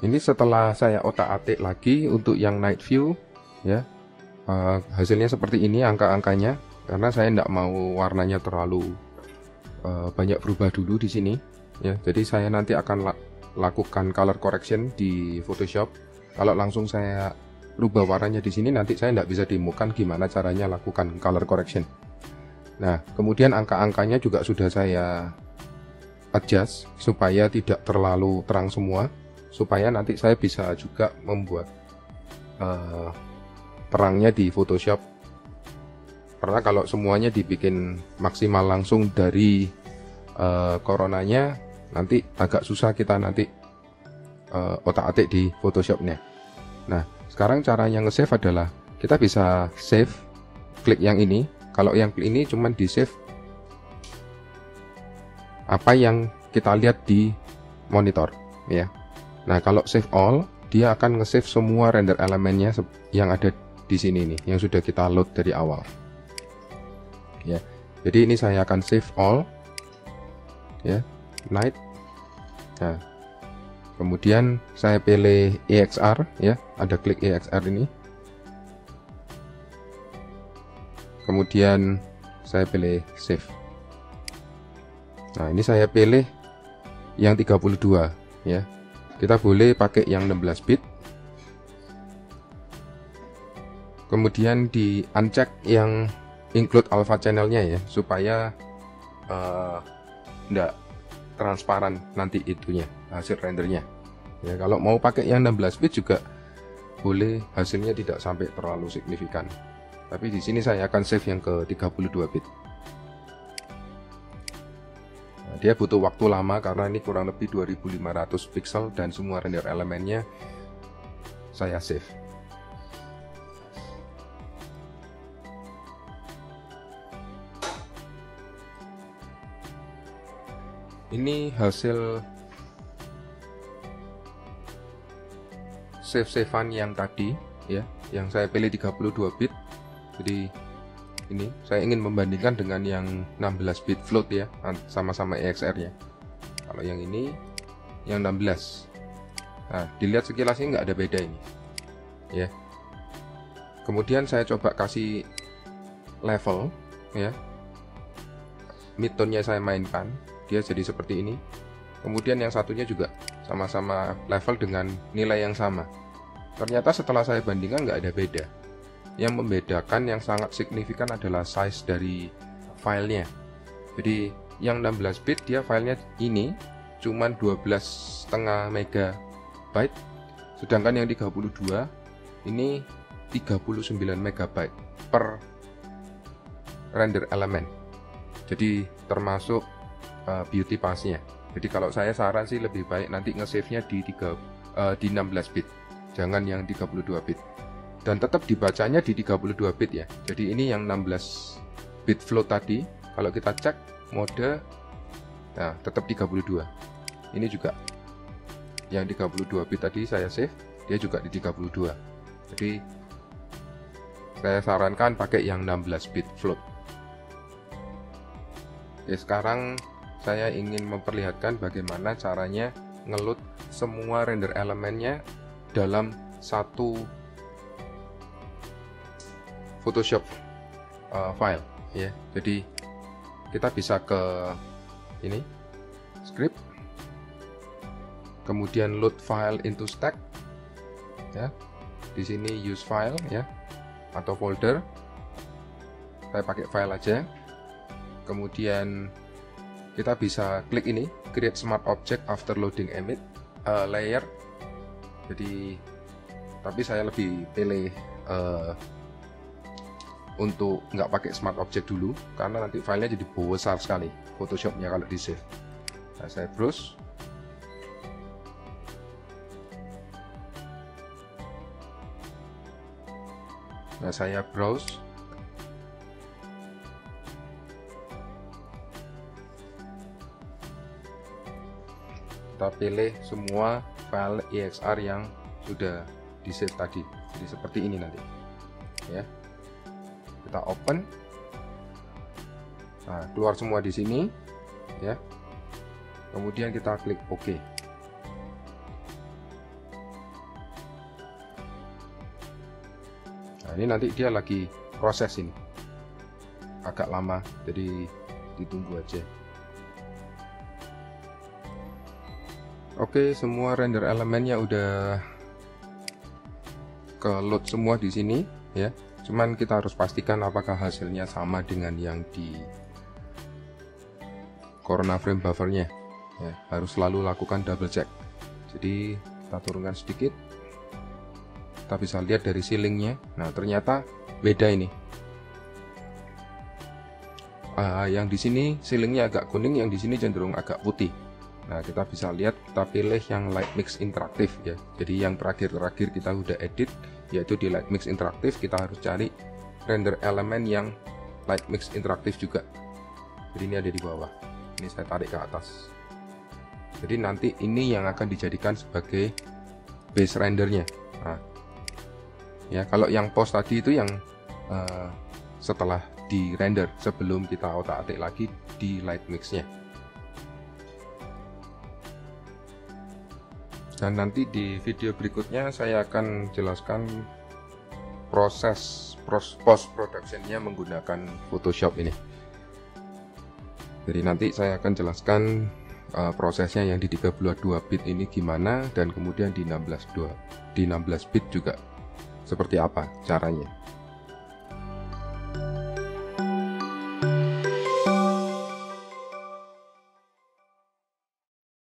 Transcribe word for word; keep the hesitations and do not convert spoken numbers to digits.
Ini setelah saya otak-atik lagi untuk yang night view, ya, uh, hasilnya seperti ini angka-angkanya, karena saya tidak mau warnanya terlalu uh, banyak berubah dulu di sini, ya. Jadi saya nanti akan la lakukan color correction di Photoshop. Kalau langsung saya rubah warnanya di sini, nanti saya tidak bisa demokan gimana caranya lakukan color correction. Nah, kemudian angka-angkanya juga sudah saya adjust supaya tidak terlalu terang semua, supaya nanti saya bisa juga membuat uh, terangnya di Photoshop. Karena kalau semuanya dibikin maksimal langsung dari uh, coronanya, nanti agak susah kita nanti uh, otak-atik di Photoshopnya. Nah, sekarang caranya nge-save adalah kita bisa save, klik yang ini. Kalau yang klik ini cuman di save apa yang kita lihat di monitor, ya. Nah, kalau save all, dia akan nge-save semua render elemennya yang ada di sini nih, yang sudah kita load dari awal. Ya. Jadi ini saya akan save all, ya, night. Nah, kemudian saya pilih E X R, ya, ada klik E X R ini. Kemudian saya pilih save. Nah, ini saya pilih yang tiga puluh dua, ya. Kita boleh pakai yang enam belas bit. Kemudian di uncheck yang include alpha channelnya, ya, supaya uh, enggak transparan nanti itunya, hasil rendernya. Ya, kalau mau pakai yang enam belas bit juga boleh, hasilnya tidak sampai terlalu signifikan. Tapi di sini saya akan save yang ke tiga puluh dua bit. Dia butuh waktu lama karena ini kurang lebih dua ribu lima ratus pixel dan semua render elemennya saya save. Ini hasil save-savean yang tadi, ya, yang saya pilih tiga puluh dua bit. Jadi ini saya ingin membandingkan dengan yang enam belas bit float, ya, sama-sama E X R-nya. Kalau yang ini yang enam belas. Nah, dilihat sekilasnya nggak ada beda ini, ya. Kemudian saya coba kasih level, ya. Midtone-nya saya mainkan, dia jadi seperti ini. Kemudian yang satunya juga sama-sama level dengan nilai yang sama. Ternyata setelah saya bandingkan nggak ada beda. Yang membedakan yang sangat signifikan adalah size dari filenya. Jadi yang enam belas bit dia filenya ini cuman dua belas koma lima megabyte, sedangkan yang tiga puluh dua ini tiga puluh sembilan megabyte per render element. Jadi termasuk uh, beauty pass-nya. Jadi kalau saya saran sih lebih baik nanti nge-save-nya di tiga, uh, di enam belas bit, jangan yang tiga puluh dua bit. Dan tetap dibacanya di tiga puluh dua bit, ya. Jadi ini yang enam belas bit float tadi, kalau kita cek mode, nah tetap tiga puluh dua. Ini juga yang tiga puluh dua bit tadi saya save, dia juga di tiga puluh dua. Jadi saya sarankan pakai yang enam belas bit float. Oke, sekarang saya ingin memperlihatkan bagaimana caranya ngeload semua render elemennya dalam satu Photoshop uh, file, ya. Jadi kita bisa ke ini script, kemudian load file into stack, ya. Di sini use file, ya, atau folder. Saya pakai file aja. Kemudian kita bisa klik ini create smart object after loading image uh, layer. Jadi tapi saya lebih pilih uh, untuk nggak pakai smart object dulu, karena nanti filenya jadi besar sekali Photoshopnya kalau di save. Nah, saya browse. Nah, saya browse. Kita pilih semua file E X R yang sudah di save tadi. Jadi seperti ini nanti, ya. Kita open. Nah, keluar semua di sini, ya. Kemudian kita klik OK. ini nanti dia lagi proses ini, agak lama, jadi ditunggu aja. Oke, semua render elemennya udah ke load semua di sini ya. Cuman kita harus pastikan apakah hasilnya sama dengan yang di Corona Frame Buffernya ya. Harus selalu lakukan double check. Jadi kita turunkan sedikit, kita bisa lihat dari ceilingnya. Nah, ternyata beda ini. Uh, yang di sini ceilingnya agak kuning, yang di sini cenderung agak putih. Nah, kita bisa lihat, kita pilih yang Light Mix interaktif ya. Jadi yang terakhir-terakhir kita udah edit, yaitu di Light Mix interaktif. Kita harus cari render elemen yang Light Mix interaktif juga. Jadi ini ada di bawah. Ini saya tarik ke atas. Jadi nanti ini yang akan dijadikan sebagai base rendernya. Nah, ya kalau yang post tadi itu yang uh, setelah di render, sebelum kita otak-atik lagi di Light Mix-nya. Dan nanti di video berikutnya saya akan jelaskan proses post productionnya menggunakan Photoshop ini. Jadi nanti saya akan jelaskan uh, prosesnya yang di tiga puluh dua bit ini gimana, dan kemudian di enam belas bit juga seperti apa caranya.